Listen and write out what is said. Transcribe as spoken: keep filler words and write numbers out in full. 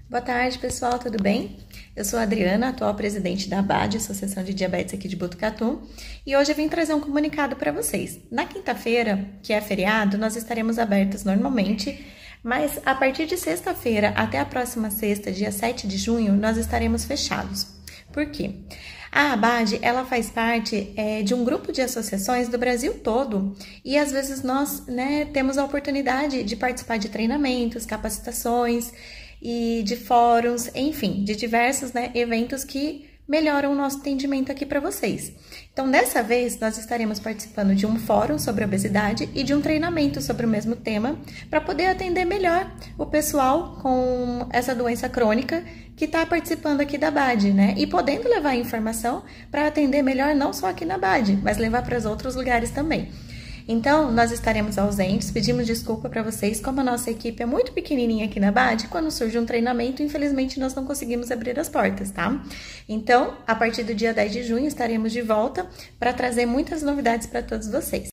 Boa tarde, pessoal, tudo bem? Eu sou a Adriana, atual presidente da A B A D, Associação de Diabetes aqui de Botucatu, e hoje eu vim trazer um comunicado para vocês. Na quinta-feira, que é feriado, nós estaremos abertas normalmente, mas a partir de sexta-feira até a próxima sexta, dia sete de junho, nós estaremos fechados. Por quê? A A B A D, ela faz parte é, de um grupo de associações do Brasil todo e às vezes nós né, temos a oportunidade de participar de treinamentos, capacitações e de fóruns, enfim, de diversos né, eventos que melhoram o nosso atendimento aqui para vocês. Então, dessa vez, nós estaremos participando de um fórum sobre obesidade e de um treinamento sobre o mesmo tema para poder atender melhor o pessoal com essa doença crônica que está participando aqui da A B A D, né? E podendo levar informação para atender melhor não só aqui na A B A D, mas levar para os outros lugares também. Então, nós estaremos ausentes, pedimos desculpa para vocês, como a nossa equipe é muito pequenininha aqui na A B A D, quando surge um treinamento, infelizmente nós não conseguimos abrir as portas, tá? Então, a partir do dia dez de junho estaremos de volta para trazer muitas novidades para todos vocês.